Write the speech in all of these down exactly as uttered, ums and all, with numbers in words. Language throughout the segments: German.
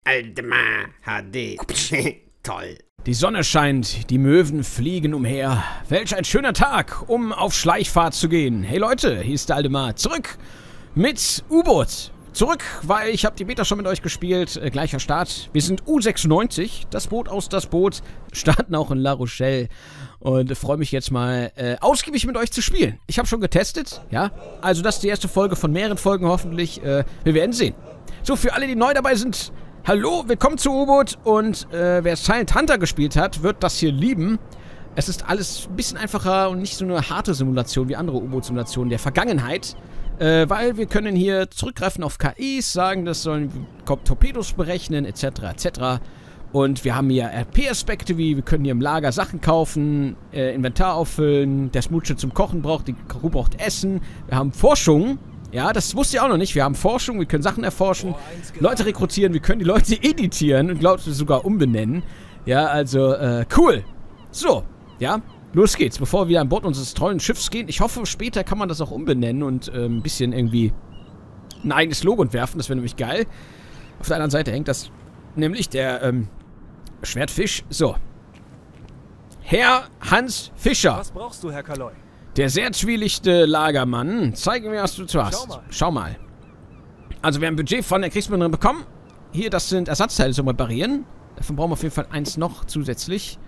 Aldemar H D. Toll. Die Sonne scheint, die Möwen fliegen umher. Welch ein schöner Tag, um auf Schleichfahrt zu gehen. Hey Leute, hier ist der Aldemar. Zurück mit U-Boot. Zurück, weil ich habe die Beta schon mit euch gespielt. Äh, gleicher Start. Wir sind U sechsundneunzig, das Boot aus das Boot. Starten auch in La Rochelle. Und äh, freue mich jetzt mal äh, ausgiebig mit euch zu spielen. Ich habe schon getestet, ja. Also das ist die erste Folge von mehreren Folgen hoffentlich. Äh, wir werden sehen. So, für alle, die neu dabei sind... Hallo, willkommen zu U-Boot und äh, wer Silent Hunter gespielt hat, wird das hier lieben. Es ist alles ein bisschen einfacher und nicht so eine harte Simulation wie andere U-Boot-Simulationen der Vergangenheit, äh, weil wir können hier zurückgreifen auf K Is, sagen, das sollen Torpedos berechnen, et cetera et cetera. Und wir haben hier R P-Aspekte, wie wir können hier im Lager Sachen kaufen, äh, Inventar auffüllen, der Smutsche zum Kochen braucht, die Crew braucht Essen. Wir haben Forschung. Ja, das wusste ich auch noch nicht. Wir haben Forschung, wir können Sachen erforschen, Leute rekrutieren, wir können die Leute editieren und glaubt sogar umbenennen. Ja, also, äh, cool. So, ja, los geht's. Bevor wir wieder an Bord unseres tollen Schiffs gehen. Ich hoffe, später kann man das auch umbenennen und äh, ein bisschen irgendwie ein eigenes Logo entwerfen. Das wäre nämlich geil. Auf der anderen Seite hängt das nämlich der, ähm, Schwertfisch. So. Herr Hans Fischer. Was brauchst du, Herr Kaloy? Der sehr zwielichte Lagermann. Zeig mir, was du zu hast. Schau mal. Schau mal. Also, wir haben ein Budget von der Kriegsministerin bekommen. Hier, das sind Ersatzteile zum Reparieren. Davon brauchen wir auf jeden Fall eins noch zusätzlich.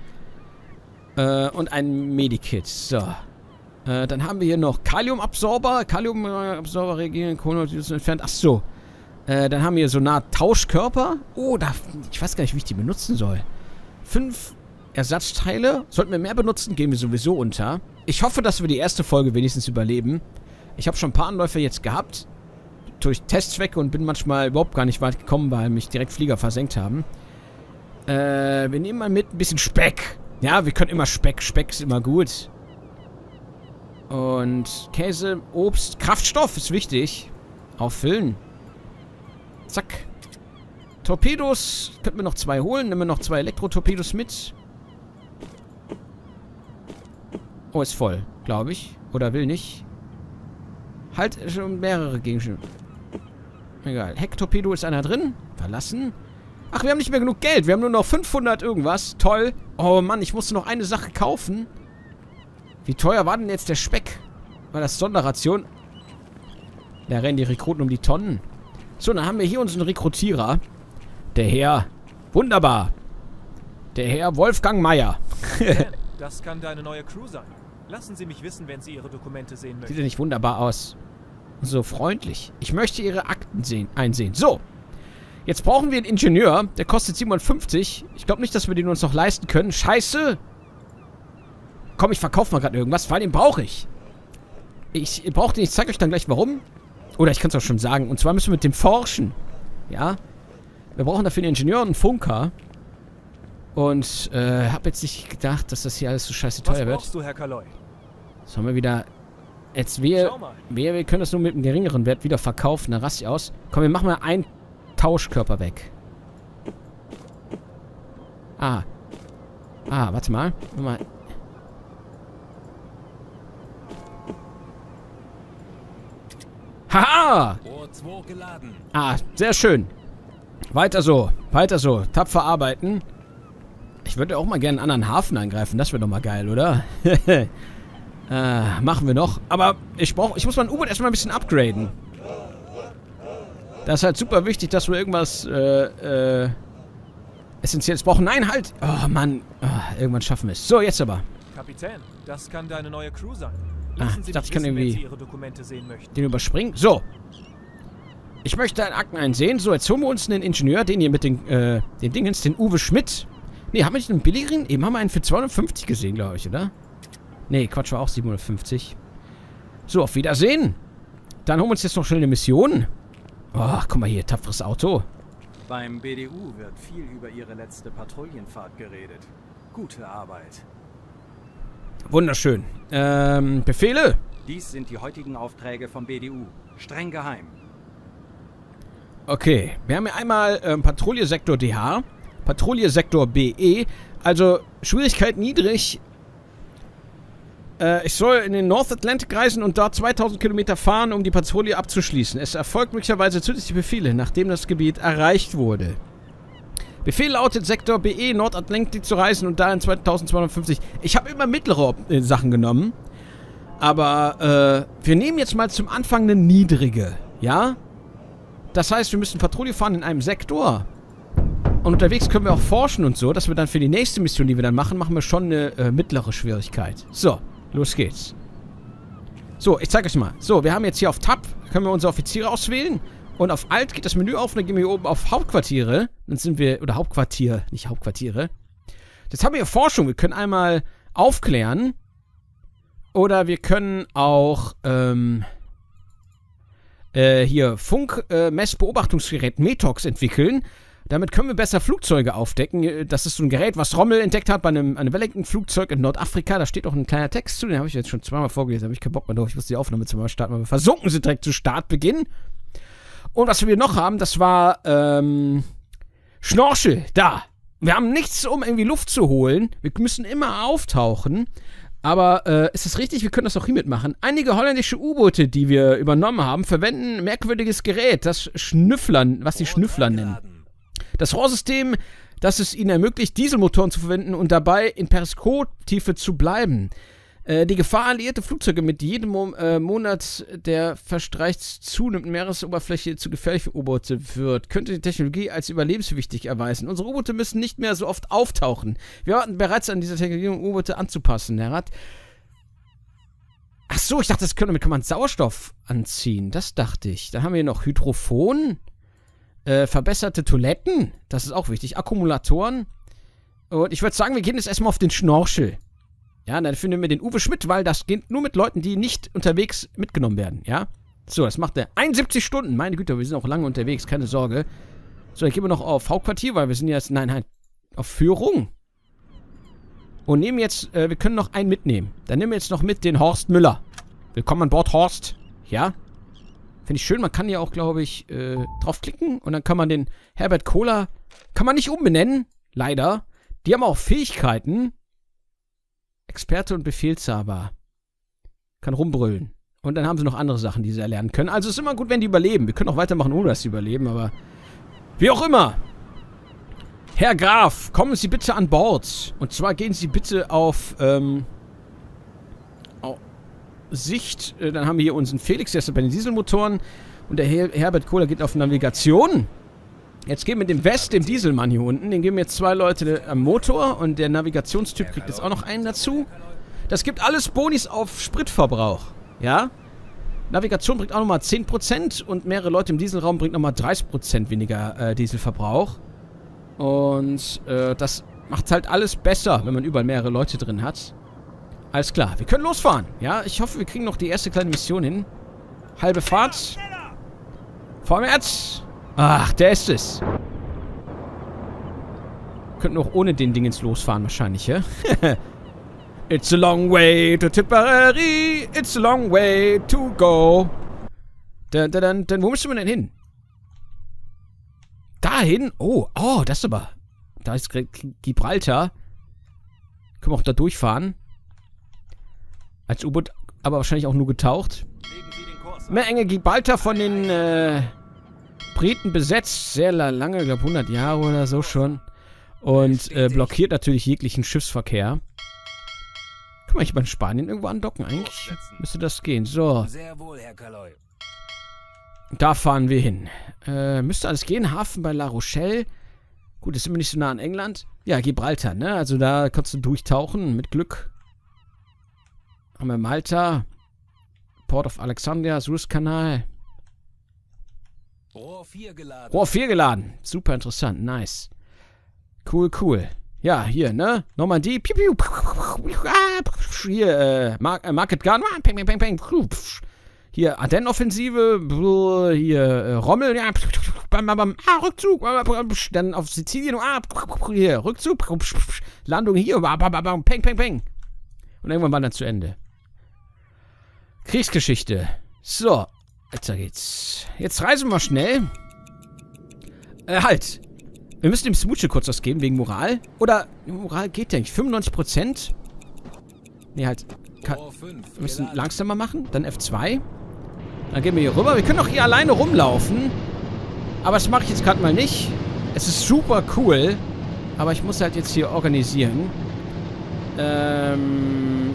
Äh, und ein Medikit. So. Äh, dann haben wir hier noch Kaliumabsorber. Kaliumabsorber reagieren, Kohlenhydrate entfernt. Ach so. Äh, dann haben wir so eine Art Tauschkörper. Oh, da, ich weiß gar nicht, wie ich die benutzen soll. Fünf Ersatzteile. Sollten wir mehr benutzen, gehen wir sowieso unter. Ich hoffe, dass wir die erste Folge wenigstens überleben. Ich habe schon ein paar Anläufe jetzt gehabt. Durch Testzwecke und bin manchmal überhaupt gar nicht weit gekommen, weil mich direkt Flieger versenkt haben. Äh, wir nehmen mal mit ein bisschen Speck. Ja, wir können immer Speck. Speck ist immer gut. Und Käse, Obst, Kraftstoff ist wichtig. Auffüllen. Zack. Torpedos. Könnten wir noch zwei holen. Nehmen wir noch zwei Elektro-Torpedos mit. Oh, ist voll, glaube ich. Oder will nicht. Halt schon mehrere Gegenstände. Egal. Hecktorpedo ist einer drin. Verlassen. Ach, wir haben nicht mehr genug Geld. Wir haben nur noch fünfhundert irgendwas. Toll. Oh Mann, ich musste noch eine Sache kaufen. Wie teuer war denn jetzt der Speck? War das Sonderration? Da rennen die Rekruten um die Tonnen. So, dann haben wir hier unseren Rekrutierer. Der Herr. Wunderbar. Der Herr Wolfgang Meier. Das kann deine neue Crew sein. Lassen Sie mich wissen, wenn Sie Ihre Dokumente sehen möchten. Sieht ja nicht wunderbar aus. So freundlich. Ich möchte Ihre Akten sehen, einsehen. So. Jetzt brauchen wir einen Ingenieur. Der kostet siebenundfünfzig. Ich glaube nicht, dass wir den uns noch leisten können. Scheiße. Komm, ich verkaufe mal gerade irgendwas, weil den brauche ich. Ich brauche den. Ich zeige euch dann gleich warum. Oder ich kann es auch schon sagen. Und zwar müssen wir mit dem forschen. Ja. Wir brauchen dafür einen Ingenieur und einen Funker. Und, äh, hab jetzt nicht gedacht, dass das hier alles so scheiße teuer wird. Was brauchst du, Herr Kaloy? Sollen wir wieder... Jetzt, wir, wir, wir können das nur mit einem geringeren Wert wieder verkaufen. Da raste ich aus. Komm, wir machen mal einen Tauschkörper weg. Ah. Ah, warte mal. mal. Haha! Ah, sehr schön. Weiter so. Weiter so. Tapfer arbeiten. Ich würde auch mal gerne einen anderen Hafen angreifen. Das wäre doch mal geil, oder? äh, machen wir noch. Aber ich brauche, ich muss mein U-Boot erstmal ein bisschen upgraden. Das ist halt super wichtig, dass wir irgendwas äh, äh, Essentielles brauchen. Nein, halt! Oh, Mann. Oh, irgendwann schaffen wir es. So, jetzt aber. Kapitän, das kann deine neue Crew sein. Ah, ich dachte, ich kann irgendwie Ihre Dokumente sehen möchten. Den überspringen. So. Ich möchte einen Akten einsehen. So, jetzt holen wir uns einen Ingenieur, den hier mit den, äh, den Dingens, den Uwe Schmidt. Ne, haben wir nicht einen billigeren? Eben haben wir einen für zweihundertfünfzig gesehen, glaube ich, oder? Ne, Quatsch, war auch siebenhundertfünfzig. So, auf Wiedersehen. Dann holen wir uns jetzt noch schnell eine Mission. Oh, guck mal hier, tapferes Auto. Beim B D U wird viel über Ihre letzte Patrouillenfahrt geredet. Gute Arbeit. Wunderschön. Ähm, Befehle? Dies sind die heutigen Aufträge vom B D U. Streng geheim. Okay, wir haben hier einmal ähm, Patrouille-Sektor D H. Patrouille-Sektor B E. Also, Schwierigkeit niedrig. Äh, ich soll in den North Atlantic reisen und dort zweitausend Kilometer fahren, um die Patrouille abzuschließen. Es erfolgt möglicherweise zusätzliche Befehle, nachdem das Gebiet erreicht wurde. Befehl lautet, Sektor B E Nordatlantik zu reisen und da in zweitausendzweihundertfünfzig. Ich habe immer mittlere äh, Sachen genommen. Aber, äh, wir nehmen jetzt mal zum Anfang eine niedrige, ja? Das heißt, wir müssen Patrouille fahren in einem Sektor. Und unterwegs können wir auch forschen und so, dass wir dann für die nächste Mission, die wir dann machen, machen wir schon eine äh, mittlere Schwierigkeit. So, los geht's. So, ich zeige euch mal. So, wir haben jetzt hier auf Tab, können wir unsere Offiziere auswählen. Und auf Alt geht das Menü auf und dann gehen wir hier oben auf Hauptquartiere. Dann sind wir, oder Hauptquartier, nicht Hauptquartiere. Jetzt haben wir hier Forschung. Wir können einmal aufklären. Oder wir können auch, ähm, äh, hier Funk-Messbeobachtungsgerät äh, METOX entwickeln. Damit können wir besser Flugzeuge aufdecken. Das ist so ein Gerät, was Rommel entdeckt hat bei einem, einem Wellington-Flugzeug in Nordafrika. Da steht auch ein kleiner Text zu. Den habe ich jetzt schon zweimal vorgelesen. Da habe ich keinen Bock mehr drauf. Ich muss die Aufnahme zweimal starten, weil wir versunken sind direkt zu Startbeginn. Und was wir noch haben, das war, ähm, Schnorchel. Da. Wir haben nichts, um irgendwie Luft zu holen. Wir müssen immer auftauchen. Aber äh, ist es richtig? Wir können das auch hier mitmachen. Einige holländische U-Boote, die wir übernommen haben, verwenden ein merkwürdiges Gerät, das Schnüfflern, was sie Schnüfflern nennen. Das Rohrsystem, das es ihnen ermöglicht, Dieselmotoren zu verwenden und dabei in Periskoptiefe zu bleiben. Äh, die Gefahr, alliierte Flugzeuge mit jedem Mo äh, Monat, der verstreicht, zunimmt, Meeresoberfläche zu gefährlich für U-Boote wird, könnte die Technologie als überlebenswichtig erweisen. Unsere U-Boote müssen nicht mehr so oft auftauchen. Wir warten bereits an dieser Technologie, um U-Boote anzupassen. Der Rat. Ach so, ich dachte, das können, damit kann man Sauerstoff anziehen. Das dachte ich. Dann haben wir hier noch Hydrophon. Äh, verbesserte Toiletten. Das ist auch wichtig. Akkumulatoren. Und ich würde sagen, wir gehen jetzt erstmal auf den Schnorchel. Ja, dann finden wir den Uwe Schmidt, weil das geht nur mit Leuten, die nicht unterwegs mitgenommen werden, ja? So, das macht er. einundsiebzig Stunden. Meine Güte, wir sind auch lange unterwegs, keine Sorge. So, dann gehen wir noch auf Hauptquartier, weil wir sind jetzt, nein, nein, auf Führung. Und nehmen jetzt, äh, wir können noch einen mitnehmen. Dann nehmen wir jetzt noch mit den Horst Müller. Willkommen an Bord, Horst. Ja? Finde ich schön, man kann hier auch, glaube ich, äh, draufklicken und dann kann man den Herbert Kohler, kann man nicht umbenennen, leider. Die haben auch Fähigkeiten. Experte und Befehlshaber. Kann rumbrüllen. Und dann haben sie noch andere Sachen, die sie erlernen können. Also es ist immer gut, wenn die überleben. Wir können auch weitermachen, ohne dass sie überleben, aber wie auch immer. Herr Graf, kommen Sie bitte an Bord. Und zwar gehen Sie bitte auf, ähm, auf Sicht. Äh, dann haben wir hier unseren Felix, der ist bei den Dieselmotoren. Und der Her Herbert Kohler geht auf Navigation. Jetzt gehen wir mit dem West, dem Dieselmann hier unten. Den geben jetzt zwei Leute am Motor. Und der Navigationstyp kriegt jetzt auch noch einen dazu. Das gibt alles Bonis auf Spritverbrauch. Ja? Navigation bringt auch nochmal zehn Prozent. Und mehrere Leute im Dieselraum bringt nochmal dreißig Prozent weniger äh, Dieselverbrauch. Und äh, das macht halt alles besser, wenn man überall mehrere Leute drin hat. Alles klar, wir können losfahren. Ja, ich hoffe, wir kriegen noch die erste kleine Mission hin. Halbe Fahrt. Vorwärts. Ach, der ist es. Könnten auch ohne den Dingens losfahren wahrscheinlich, ja? It's a long way to Tipperary. It's a long way to go. Dann, dann, dann, wo müssen wir denn hin? Dahin? Oh, oh, das ist aber... Da ist Gibraltar. Können wir auch da durchfahren. Als U-Boot, aber wahrscheinlich auch nur getaucht. Mehr enge Gibraltar von den äh, Briten besetzt. Sehr lange, ich glaube hundert Jahre oder so schon. Und äh, blockiert natürlich jeglichen Schiffsverkehr. Kann man hier bei Spanien irgendwo andocken eigentlich? Müsste das gehen. So. Sehr wohl, Herr Kaloy. Da fahren wir hin. Äh, müsste alles gehen. Hafen bei La Rochelle. Gut, ist immer nicht so nah an England. Ja, Gibraltar, ne? Also da kannst du durchtauchen, mit Glück. Haben wir Malta. Port of Alexandria, Suezkanal. Rohr vier geladen. Rohr vier geladen. Super interessant, nice. Cool, cool. Ja, hier, ne? Normandie. Piu, piu. Hier, äh, Market Garden. Peng, peng, peng, peng. Hier, Ardennen-Offensive. Hier, äh, Rommel. Ja. Bam, bam, bam. Ah, Rückzug. Dann auf Sizilien. Ah, hier, Rückzug. Landung hier. Bam, bam, bam. Peng, peng, peng. Und irgendwann war dann zu Ende. Kriegsgeschichte. So. Jetzt geht's. Jetzt reisen wir mal schnell. Äh, halt. Wir müssen dem Smoochie kurz was geben, wegen Moral. Oder, Moral geht ja nicht. fünfundneunzig Prozent. Nee, halt. Kann, wir müssen langsamer machen. Dann F zwei. Dann gehen wir hier rüber. Wir können auch hier alleine rumlaufen. Aber das mache ich jetzt gerade mal nicht. Es ist super cool, aber ich muss halt jetzt hier organisieren. Ähm...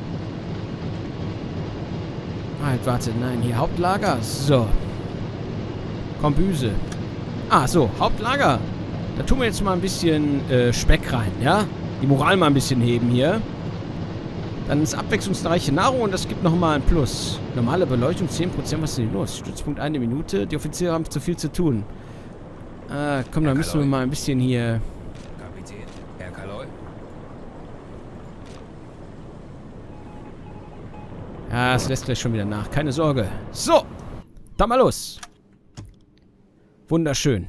Halt, warte, nein, hier Hauptlager. So. Kombüse. Ah, so, Hauptlager. Da tun wir jetzt mal ein bisschen äh, Speck rein, ja? Die Moral mal ein bisschen heben hier. Dann ist abwechslungsreiche Nahrung und das gibt nochmal ein Plus. Normale Beleuchtung zehn Prozent, was ist denn los? Stützpunkt eine Minute. Die Offiziere haben zu viel zu tun. Ah, komm, dann müssen wir mal ein bisschen hier... Kapitän, Herr Kaloy. Ja, es lässt gleich schon wieder nach. Keine Sorge. So, dann mal los. Wunderschön.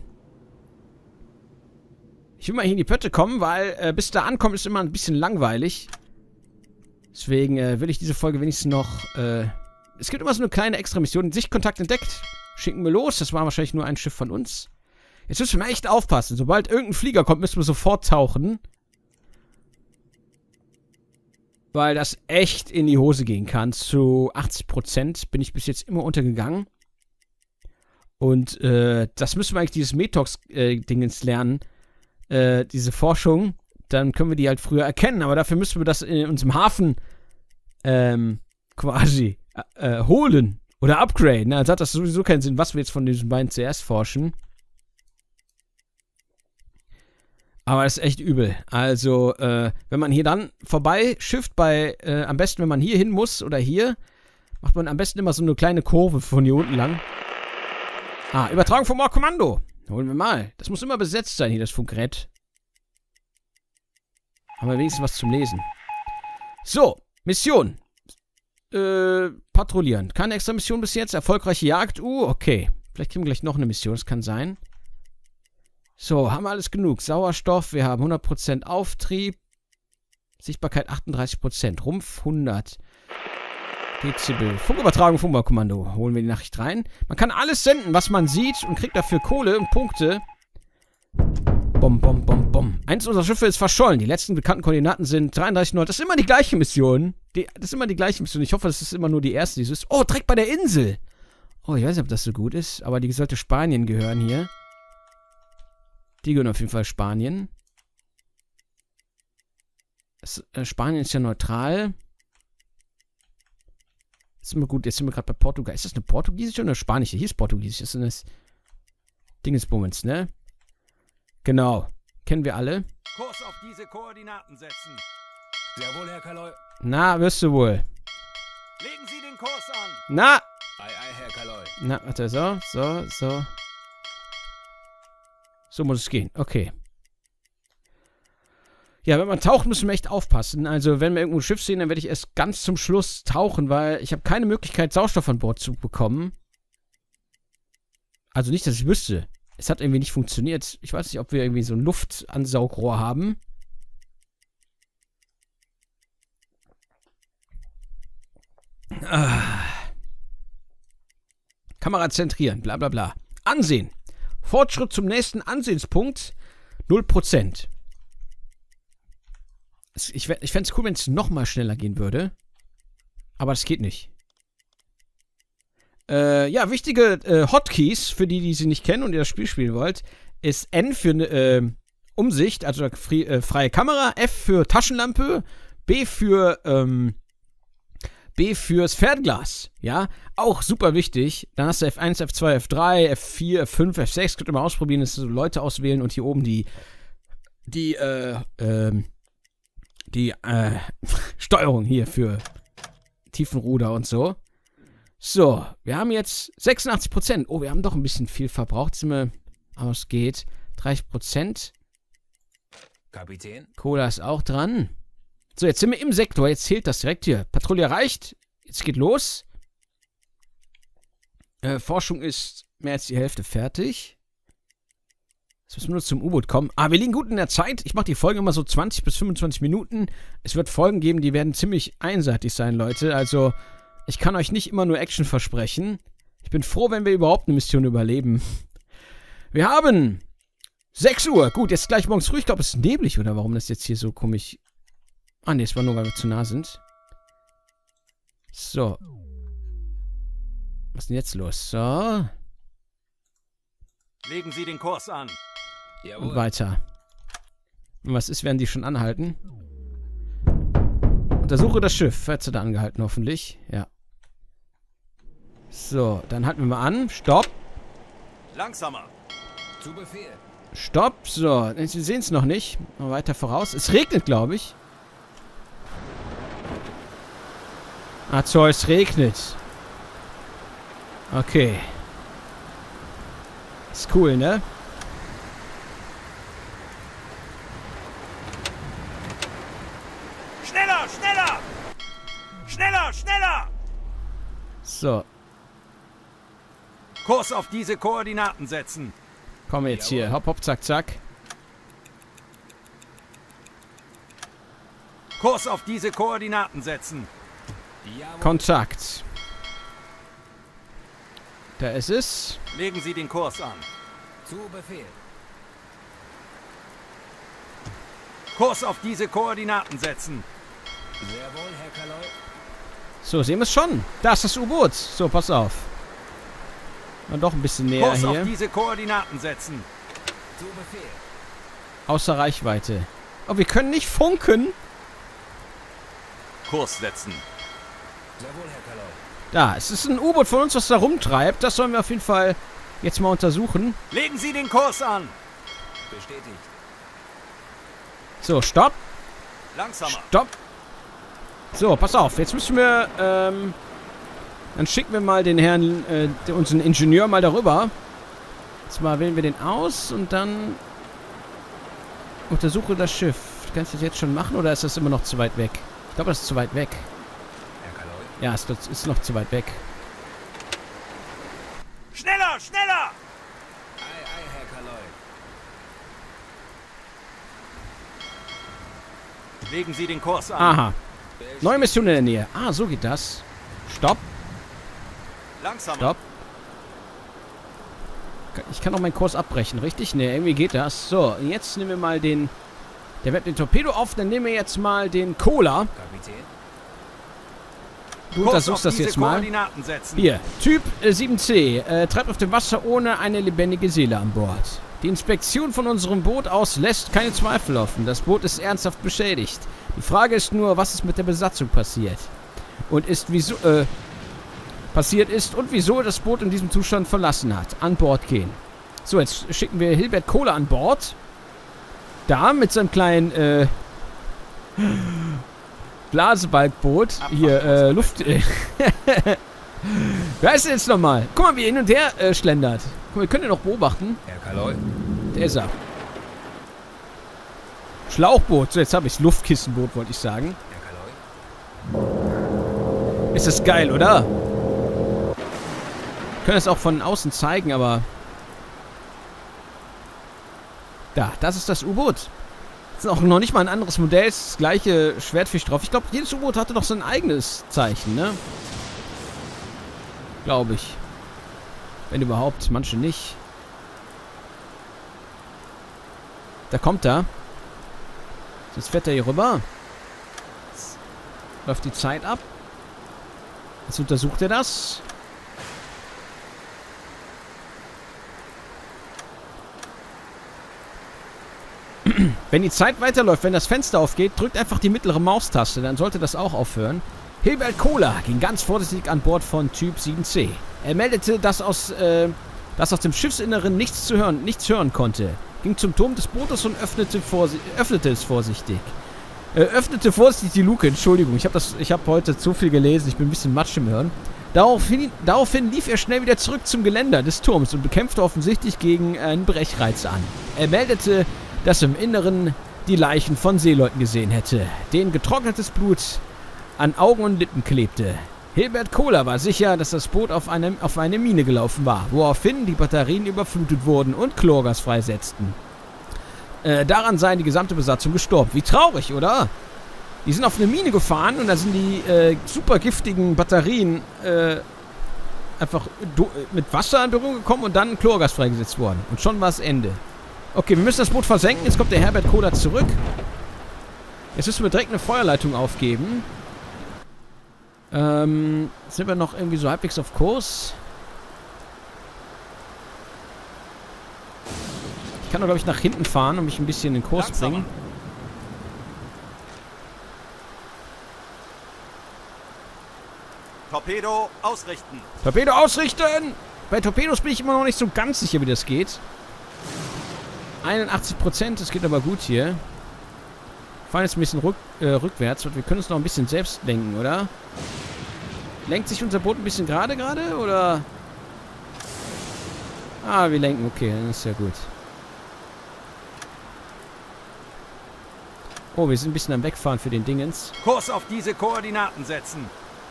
Ich will mal hier in die Pötte kommen, weil äh, bis da ankommen ist immer ein bisschen langweilig. Deswegen äh, will ich diese Folge wenigstens noch... Äh, es gibt immer so eine kleine extra Mission. Sichtkontakt entdeckt. Schicken wir los. Das war wahrscheinlich nur ein Schiff von uns. Jetzt müssen wir echt aufpassen. Sobald irgendein Flieger kommt, müssen wir sofort tauchen. Weil das echt in die Hose gehen kann. Zu achtzig Prozent bin ich bis jetzt immer untergegangen. Und äh, das müssen wir eigentlich dieses Metox-Dingens äh, lernen. Äh, diese Forschung. Dann können wir die halt früher erkennen. Aber dafür müssen wir das in unserem Hafen ähm, quasi äh, holen. Oder upgraden. Also hat das sowieso keinen Sinn, was wir jetzt von diesen beiden zuerst forschen. Aber das ist echt übel. Also, äh, wenn man hier dann vorbei schifft bei, äh, am besten, wenn man hier hin muss oder hier, macht man am besten immer so eine kleine Kurve von hier unten lang. Ah, Übertragung vom Kommando. Holen wir mal. Das muss immer besetzt sein hier, das Funkgerät. Haben wir wenigstens was zum Lesen. So, Mission. Äh, patrouillieren. Keine extra Mission bis jetzt. Erfolgreiche Jagd. Uh, okay. Vielleicht kriegen wir gleich noch eine Mission, das kann sein. So, haben wir alles genug. Sauerstoff, wir haben hundert Prozent Auftrieb. Sichtbarkeit achtunddreißig Prozent. Rumpf hundert. Dezibel. Funkübertragung, Funkkommando. Holen wir die Nachricht rein. Man kann alles senden, was man sieht und kriegt dafür Kohle und Punkte. Bom, bom, bom, bom. Eins unserer Schiffe ist verschollen. Die letzten bekannten Koordinaten sind dreiunddreißig Nord. Das ist immer die gleiche Mission. Die, das ist immer die gleiche Mission. Ich hoffe, das ist immer nur die erste. Die ist. Oh, direkt bei der Insel. Oh, ich weiß nicht, ob das so gut ist. Aber die sollte Spanien gehören hier. Die gehören auf jeden Fall Spanien. Das, äh, Spanien ist ja neutral. Ist immer gut. Jetzt sind wir gerade bei Portugal. Ist das eine portugiesische oder eine spanische? Hier ist portugiesisch. Das ist ein Dingesbummens, ne? Genau. Kennen wir alle. Kurs auf diese Koordinaten setzen. Jawohl, Herr Kaloy. Na, wirst du wohl. Legen Sie den Kurs an. Na! Ei, ei, Herr Kaloy. Na, warte, so, so, so. So muss es gehen. Okay. Ja, wenn man taucht, müssen wir echt aufpassen. Also, wenn wir irgendwo ein Schiff sehen, dann werde ich erst ganz zum Schluss tauchen, weil ich habe keine Möglichkeit, Sauerstoff an Bord zu bekommen. Also nicht, dass ich wüsste. Es hat irgendwie nicht funktioniert. Ich weiß nicht, ob wir irgendwie so ein Luftansaugrohr haben. Ah. Kamera zentrieren, bla bla bla. Ansehen. Fortschritt zum nächsten Ansehenspunkt. null Prozent. Ich, ich fände es cool, wenn es nochmal schneller gehen würde. Aber das geht nicht. Äh, ja, wichtige äh, Hotkeys, für die, die sie nicht kennen und ihr das Spiel spielen wollt, ist N für äh, Umsicht, also frie, äh, freie Kamera, F für Taschenlampe, B für, ähm, B fürs Fernglas, ja, auch super wichtig. Dann hast du F eins, F zwei, F drei, F vier, F fünf, F sechs, könnt ihr mal ausprobieren, das so Leute auswählen und hier oben die, die, äh, ähm, die, äh, Steuerung hier für Tiefenruder und so. So, wir haben jetzt sechsundachtzig Prozent. Oh, wir haben doch ein bisschen viel verbraucht, sind wir, aber es geht. dreißig Prozent. Kapitän. Cola ist auch dran. So, jetzt sind wir im Sektor. Jetzt zählt das direkt hier. Patrouille erreicht. Jetzt geht los. Äh, Forschung ist mehr als die Hälfte fertig. Jetzt müssen wir nur zum U-Boot kommen. Ah, wir liegen gut in der Zeit. Ich mache die Folgen immer so zwanzig bis fünfundzwanzig Minuten. Es wird Folgen geben, die werden ziemlich einseitig sein, Leute. Also, ich kann euch nicht immer nur Action versprechen. Ich bin froh, wenn wir überhaupt eine Mission überleben. Wir haben sechs Uhr. Gut, jetzt gleich morgens früh. Ich glaube, es ist neblig, oder warum das jetzt hier so komisch... Ah, ne, es war nur, weil wir zu nah sind. So. Was ist denn jetzt los? So. Legen Sie den Kurs an. Und Jawohl. weiter. Und was ist, werden die schon anhalten? Untersuche das Schiff. Wird sie da angehalten, hoffentlich. Ja. So, dann halten wir mal an. Stopp. Langsamer. Zu Befehl. Stopp. So, Sie sehen es noch nicht. Mal weiter voraus. Es regnet, glaube ich. Ah, so, es regnet. Okay. Ist cool, ne? Schneller, schneller! Schneller, schneller! So, Kurs auf diese Koordinaten setzen. kommen wir jetzt hier. Hopp, hopp, zack, zack. Kurs auf diese Koordinaten setzen. Jawohl. Kontakt. Da ist es. Legen Sie den Kurs an. Zu Befehl. Kurs auf diese Koordinaten setzen. Sehr wohl, Herr Kaloi. So, sehen wir es schon. Da ist das U-Boot. So, pass auf. Und doch ein bisschen näher Kurs auf hier. diese Koordinaten setzen. Zu Befehl. Außer Reichweite. Oh, wir können nicht funken. Kurs setzen. Sehr wohl, Herr Kaloi. Da, es ist ein U-Boot von uns, was da rumtreibt. Das sollen wir auf jeden Fall jetzt mal untersuchen. Legen Sie den Kurs an. Bestätigt. So, stopp. Langsamer. Stopp. So, pass auf. Jetzt müssen wir, ähm... Dann schicken wir mal den Herrn, äh, den- unseren Ingenieur mal darüber. Jetzt mal wählen wir den aus und dann... Untersuche das Schiff. Kannst du das jetzt schon machen oder ist das immer noch zu weit weg? Ich glaube, das ist zu weit weg. Herr Kaloi. Ja, es ist- ist noch zu weit weg. Schneller, schneller! Ei, ei, Herr Kaloi. Legen Sie den Kurs an. Aha. Bestätigt. Neue Mission in der Nähe. Ah, so geht das. Stopp. Langsamer. Stopp. Ich kann auch meinen Kurs abbrechen, richtig? Ne, irgendwie geht das. So, jetzt nehmen wir mal den... Der wird den Torpedo auf, dann nehmen wir jetzt mal den Cola. Kapitän. Du Kurs untersuchst auf das diese jetzt mal. Koordinaten setzen. Hier, Typ äh, sieben C. Äh, treibt auf dem Wasser ohne eine lebendige Seele an Bord. Die Inspektion von unserem Boot aus lässt keine Zweifel offen. Das Boot ist ernsthaft beschädigt. Die Frage ist nur, was ist mit der Besatzung passiert? Und ist wieso, äh, passiert ist und wieso das Boot in diesem Zustand verlassen hat. An Bord gehen. So, jetzt schicken wir Hilbert Kohler an Bord. Da mit seinem kleinen, äh, Blasebalgboot. Hier, äh, Luft... Äh, wer ist denn jetzt nochmal? Guck mal, wie er hin und her äh, schlendert. Guck mal, wir können ihn noch beobachten. Herr Kaloi. Der ist er. Schlauchboot. So, jetzt habe ich Luftkissenboot, wollte ich sagen. Herr Kaloi. Ist das geil, oder? Wir können es auch von außen zeigen, aber... Da, das ist das U-Boot. Das ist auch noch nicht mal ein anderes Modell. Es ist das gleiche Schwertfisch drauf. Ich glaube, jedes U-Boot hatte doch sein eigenes Zeichen, ne? Glaube ich. Wenn überhaupt, manche nicht. Da kommt er. Jetzt fährt er hier rüber. Jetzt läuft die Zeit ab. Jetzt untersucht er das. Wenn die Zeit weiterläuft, wenn das Fenster aufgeht, drückt einfach die mittlere Maustaste, dann sollte das auch aufhören. Hilbert Kohler ging ganz vorsichtig an Bord von Typ sieben C. Er meldete, dass aus, äh, dass aus dem Schiffsinneren nichts zu hören, nichts hören konnte. Ging zum Turm des Bootes und öffnete, vorsi öffnete es vorsichtig. Äh, öffnete vorsichtig die Luke, Entschuldigung, ich habe hab heute zu viel gelesen, ich bin ein bisschen matsch im Hirn. Daraufhin, daraufhin lief er schnell wieder zurück zum Geländer des Turms und bekämpfte offensichtlich gegen einen Brechreiz an. Er meldete, dass im Inneren die Leichen von Seeleuten gesehen hätte, denen getrocknetes Blut an Augen und Lippen klebte. Hilbert Kohler war sicher, dass das Boot auf eine, auf eine Mine gelaufen war, woraufhin die Batterien überflutet wurden und Chlorgas freisetzten. Äh, daran sei die gesamte Besatzung gestorben. Wie traurig, oder? Die sind auf eine Mine gefahren und da sind die äh, super giftigen Batterien äh, einfach mit Wasser in Berührung gekommen und dann Chlorgas freigesetzt worden. Und schon war es Ende. Okay, wir müssen das Boot versenken. Jetzt kommt der Herbert Kohler zurück. Jetzt müssen wir direkt eine Feuerleitung aufgeben. Ähm, sind wir noch irgendwie so halbwegs auf Kurs? Ich kann doch, glaube ich, nach hinten fahren und mich ein bisschen in den Kurs Langsamer. bringen. Torpedo ausrichten. Torpedo ausrichten! Bei Torpedos bin ich immer noch nicht so ganz sicher, wie das geht. einundachtzig Prozent, das geht aber gut hier. Wir fahren jetzt ein bisschen rück, äh, rückwärts und wir können uns noch ein bisschen selbst lenken, oder? Lenkt sich unser Boot ein bisschen gerade gerade, oder? Ah, wir lenken, okay, dann ist ja gut. Oh, wir sind ein bisschen am Wegfahren für den Dingens. Kurs auf diese Koordinaten setzen.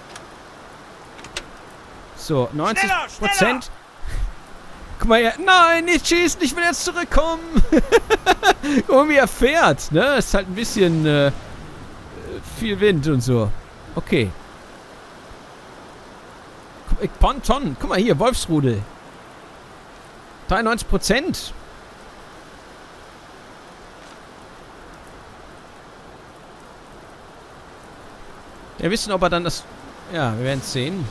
So, neunzig Prozent. Schneller, schneller! Guck mal her. Nein, nicht schießen, ich will jetzt zurückkommen. Guck mal, wie er fährt, ne? Ist halt ein bisschen äh, viel Wind und so. Okay. Ponton. Guck mal hier, Wolfsrudel. dreiundneunzig Prozent. Wir wissen, ob er dann das... Ja, wir werden es sehen.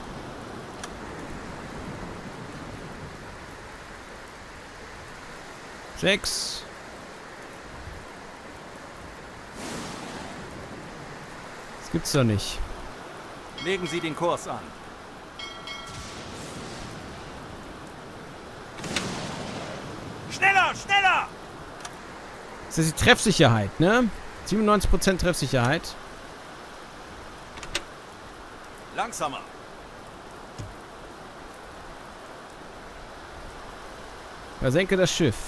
Sechs. Das gibt's doch nicht. Legen Sie den Kurs an. Schneller, schneller! Das ist die Treffsicherheit, ne? siebenundneunzig Prozent Treffsicherheit. Langsamer. Versenke das Schiff.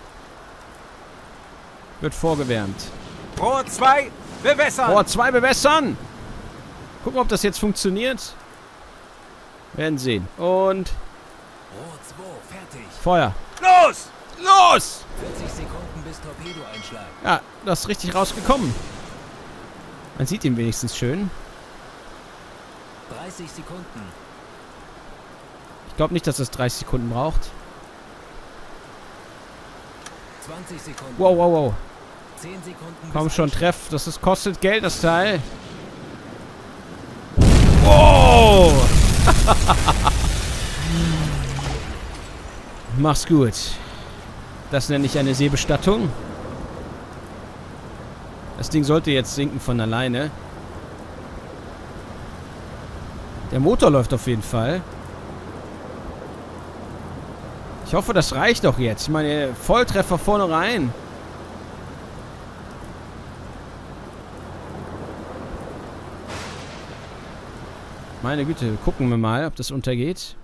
Wird vorgewärmt. Rohr zwei, bewässern! Rohr zwei bewässern! Gucken, ob das jetzt funktioniert. Werden sehen. Und Rohr zwei, fertig. Feuer. Los! Los! vierzig Sekunden bis Torpedoeinschlag. Ja, das ist richtig rausgekommen. Man sieht ihn wenigstens schön. dreißig Sekunden. Ich glaube nicht, dass das dreißig Sekunden braucht. zwanzig Sekunden. Wow, wow, wow. zehn Sekunden Komm bis schon, Einschlag. treff. Das ist, kostet Geld, das Teil. Oh! Mach's gut. Das nenne ich eine Seebestattung. Das Ding sollte jetzt sinken von alleine. Der Motor läuft auf jeden Fall. Ich hoffe, das reicht doch jetzt. Ich meine, Volltreffer vorne rein. Meine Güte, gucken wir mal, ob das untergeht.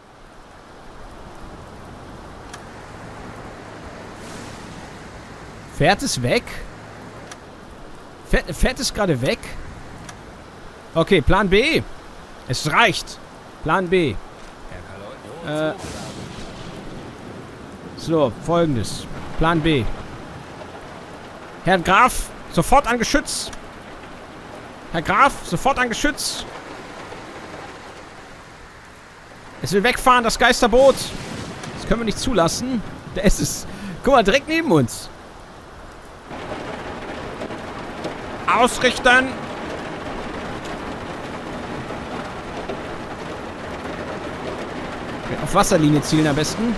Fährt es weg? Fährt, fährt es gerade weg? Okay, Plan B. Es reicht. Plan B. Herr Kaloi. Äh, so, folgendes. Plan B. Herr Graf, sofort an Geschütz. Herr Graf, sofort an Geschütz. Es will wegfahren, das Geisterboot. Das können wir nicht zulassen. Da ist es. Guck mal, direkt neben uns. Ausrichten. Auf Wasserlinie zielen am besten.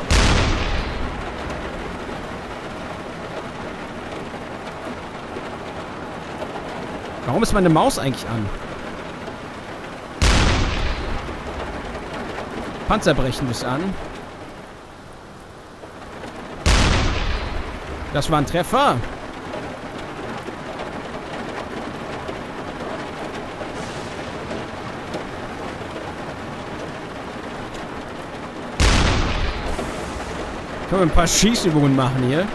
Warum ist meine Maus eigentlich an? Panzerbrechen ist an. Das war ein Treffer. Können wir ein paar Schießübungen machen hier.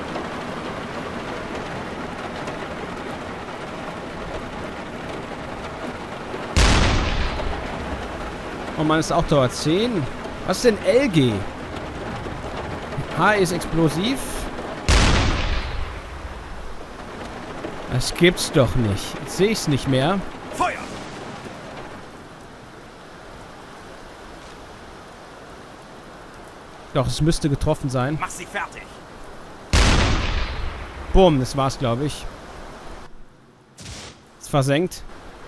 Oh Mann, ist auch Dauer zehn. Was ist denn L G? H ist explosiv. Das gibt's doch nicht. Jetzt sehe ich es nicht mehr. Feuer! Doch, es müsste getroffen sein. Mach sie fertig! Bumm, das war's, glaube ich. Ist versenkt.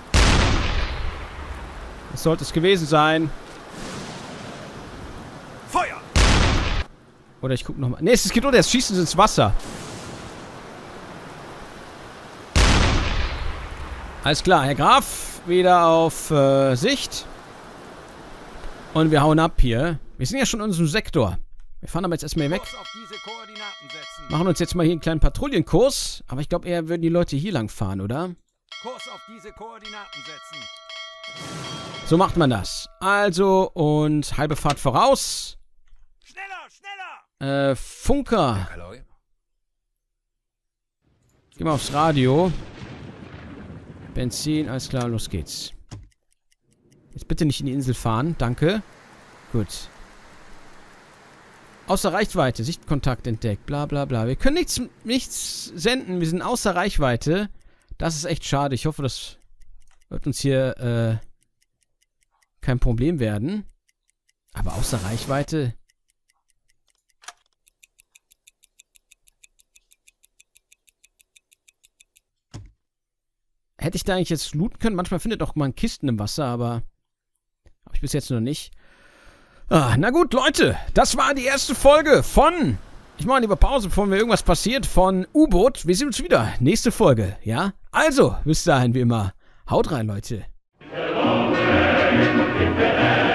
Das sollte es gewesen sein. Feuer! Oder ich gucke nochmal. Ne, es geht runter, jetzt schießen sie ins Wasser. Alles klar, Herr Graf, wieder auf äh, Sicht. Und wir hauen ab hier. Wir sind ja schon in unserem Sektor. Wir fahren aber jetzt erstmal hier weg. Auf diese Koordinaten setzen. Machen uns jetzt mal hier einen kleinen Patrouillenkurs. Aber ich glaube, eher würden die Leute hier lang fahren, oder? Kurs auf diese Koordinaten setzen. So macht man das. Also, und halbe Fahrt voraus. Schneller, schneller! Äh, Funker. Kaloy. Geh mal aufs Radio. Benzin, alles klar, los geht's. Jetzt bitte nicht in die Insel fahren, danke. Gut. Außer Reichweite, Sichtkontakt entdeckt, bla bla bla. Wir können nichts, nichts senden, wir sind außer Reichweite. Das ist echt schade, ich hoffe, das wird uns hier äh, kein Problem werden. Aber außer Reichweite... Hätte ich da eigentlich jetzt looten können? Manchmal findet auch man Kisten im Wasser, aber habe ich bis jetzt noch nicht. Ah, na gut, Leute, das war die erste Folge von... Ich mache lieber Pause, bevor mir irgendwas passiert, von U-Boot. Wir sehen uns wieder. Nächste Folge, ja? Also, bis dahin wie immer. Haut rein, Leute.